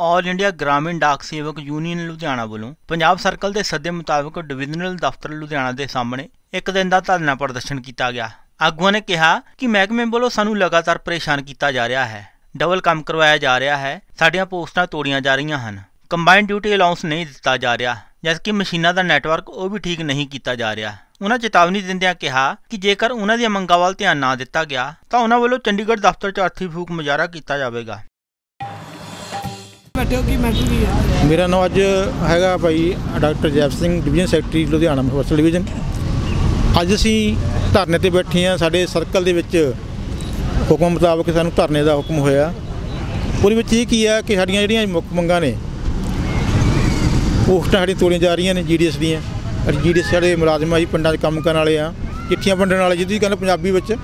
All India ਗ੍ਰਾਮੀਣ ਡਾਕ ਸੇਵਕ union Ludhiana ਵੱਲੋਂ ਪੰਜਾਬ ਸਰਕਲ ਦੇ ਸੱਦੇ ਮੁਤਾਬਕ ਡਿਵੀਜ਼ਨਲ ਦਫ਼ਤਰ ਲੁਧਿਆਣਾ ਦੇ ਸਾਹਮਣੇ ਇੱਕ ਦਿਨ ਦਾ ਧਰਨਾ ਪ੍ਰਦਰਸ਼ਨ ਕੀਤਾ ਗਿਆ। ਆਗੂਆਂ ਨੇ ਕਿਹਾ ਕਿ ਮਹਿਕਮੇ ਵੱਲੋਂ ਸਾਨੂੰ ਲਗਾਤਾਰ ਪਰੇਸ਼ਾਨ ਕੀਤਾ ਜਾ ਰਿਹਾ ਹੈ, ਡਬਲ ਕੰਮ ਕਰਵਾਇਆ ਜਾ ਰਿਹਾ ਹੈ, ਸਾਡੀਆਂ ਪੋਸਟਾਂ ਤੋੜੀਆਂ ਜਾ ਰਹੀਆਂ ਹਨ, ਕੰਬਾਈਨ ਡਿਊਟੀ ਅਲਾਊਂਸ ਨਹੀਂ ਦਿੱਤਾ ਜਾ ਰਿਹਾ, ਜਦਕਿ ਮਸ਼ੀਨਾਂ ਦਾ ਨੈਟਵਰਕ ਉਹ ਵੀ ਠੀਕ ਨਹੀਂ ਕੀਤਾ ਜਾ ਰਿਹਾ। ਉਹਨਾਂ ਚੇਤਾਵਨੀ ਦਿੰਦਿਆਂ ਕਿਹਾ ਕਿ ਜੇਕਰ ਉਹਨਾਂ ਦੀਆਂ ਮੰਗਾਂ ਵੱਲ ਧਿਆਨ ਨਾ ਦਿੱਤਾ ਗਿਆ ਤਾਂ ਉਹਨਾਂ ਵੱਲੋਂ ਚੰਡੀਗੜ੍ਹ ਦਫ਼ਤਰ 'ਚ ਅਰਥੀ ਫੂਕ ਮੁਜ਼ਾਹਰਾ ਕੀਤਾ ਜਾਵੇਗਾ। मेरा नाम अज है भाई doctor Jaip Singh division secretary Ludhiana मुफस्सल डिवीजन। अज असी धरने ते बैठे हाँ। साडे सर्कल दे विच हुक्म मुताबक सानूं धरने का हुक्म होया। उहदे विच ये की है कि साडियां जिहड़ियां मुख मंगां ने पोस्टां साडियां तोड़ियां जा रही ने GDS दियां। GDS साडे मुलाजम असीं पिंडां 'च काम करन वाले आ, चिट्ठियां वंडण वाले जिहदी कहंदे पंजाबी विच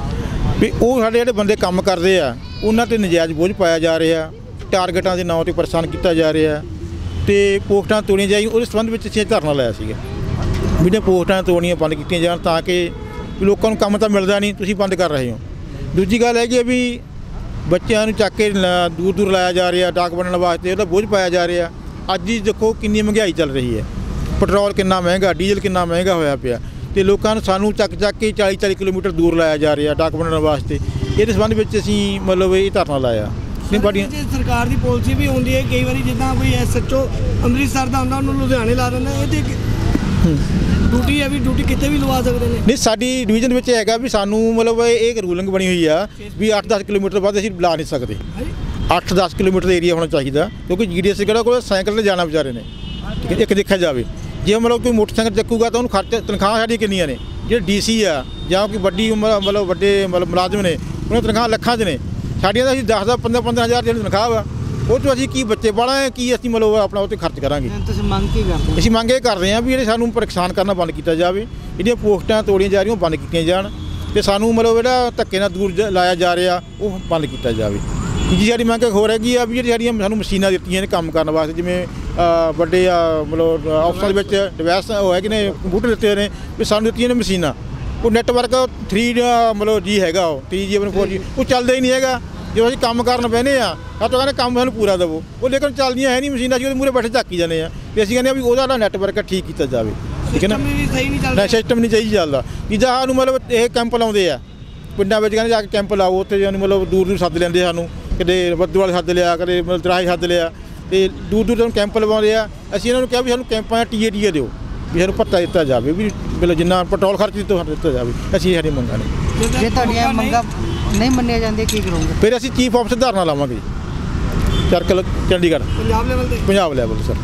भी वो साडे जिहड़े बंदे काम करदे आ उन्हां ते नजायज़ बोझ पाया जा रहा, टारगेटां के नाम पर परेशान किया जा रहा है तो पोस्टां तोड़ियां जाई। उस संबंध में असीं धरना लाया सीगा भी जो पोस्टां तोड़नियां बंद कीतियां जाण ताकि लोगों को काम तो मिलता नहीं, तुसीं बंद कर रहे हो। दूजी गल है भी बच्चों को चक के दूर दूर लाया जा रहा, डाक बनने वास्ते उसका बोझ पाया जा रहा। अज ही देखो कितनी महंगाई चल रही है, पेट्रोल कितना महंगा, डीजल कितना महंगा होया पिया तो लोगों को सानू चक के 40-40 किलोमीटर दूर लाया जा रहा डाक बनने वास्ते। इस संबंध में असीं मतलब ये धरना लाया। सरकार की पॉलिसी भी होती है कई बार जिदा कोई SHO अमृतसर का आंदा उन्होंने लुधियाने ला देना, ये ड्यूटी है भी ड्यूटी कितने भी लवा सकते हैं। नहीं साडी डिवीजन में है भी सानू मतलब एक रूलिंग बनी हुई है भी 8-10 किलोमीटर बाद असीं ला नहीं सकते। 8-10 किलोमीटर एरिया होना चाहिए क्योंकि GDS को साइकिल से जाना बेचारे ने। ठीक है, एक देखा जाए जो मतलब कोई मोटरसाइकिल चक्कूगा तो उन्होंने खर्च तनख्वाह साड़ी कितनी ने, जो DC आ या कोई वड्डी उम्र मतलब वड्डे मतलब मुलाजम ने उन्होंने तनख्वाह लखा च ने। साड़ियाँ तो 10-15 हज़ार जी तनख्वाह वा वो तो असीं की बच्चे पढ़ा है कि असीं मतलब अपना उत्ते खर्च करांगे। असीं मंग ये कर रहे हैं भी ये सानू परेशान करना बंद किया जाए, जिहड़ियां पोस्टां तोड़ियां जा रही बंद कीतियां जाण ते सानू मतलब जिहड़ा धक्के नाल दूर लाया जा रहा वो बंद किया जाए। तीजी साडी मंग होर हैगी आ भी जिहड़ियां सानू मशीनां दित्तियां ने काम करन वास्ते, जिवें वड्डे मतलब ऑफिसां दे विच डिवाइस है कि ने कंप्यूटर दित्ते ने भी सानू दित्तियां ने मशीनां। वो नैटवर्क 3 मतलब G हैगा 3G 4G वो चलता ही नहीं है। जो असीं काम करन बहने तो कहते काम सानू पूरा देवो, वो लेकिन चलदियां है नहीं मशीनां, असीं मूहरे बैठे झाकी जाने तो असीं कहने भी वह नैटवर्क ठीक किया जाए। ठीक है ना, सिस्टम नहीं सही चलता। तीजा सानू मतलब ये कैंप लाउंदे आ पिंडां विच, कहंदे जाके कैंप लाओ उत्थे मतलब दूर दूर सद्द लैंदे सानू, कदे बद्दू वाले सद्द लिया, कदे मतलब तराहे सद्द लिया तो दूर दूर कैंप लवाउंदे आ। असीं इन्हां नूं कहा भी सानू कैंपां टीए दिओ भी सानू भत्ता दिता जाए भी मतलब जिन्ना पेट्रोल खर्च दिता जाए। असीं साडी मंगां ने जे तुहाडीआं मंगां नहीं मन्निया जांदी की करोगे? फिर असीं चीफ ऑफिसर धरना लावांगे circle Chandigarh Punjab level sir.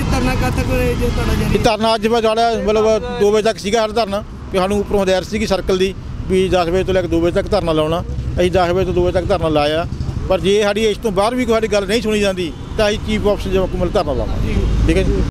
धरना अज मतलब 2 बजे तक सीगा साडा धरना कि सानू उपरों हदायत सी सर्कल की भी 10 बजे तो लैके 2 बजे तक धरना लाउणा। असीं 10 बजे तो 2 बजे तक धरना लाया, पर जे साडी इस तो बाहर भी कोई गल नहीं सुनी जाती तो असीं चीफ ऑफिसर मतलब धरना लावांगे। ठीक है जी।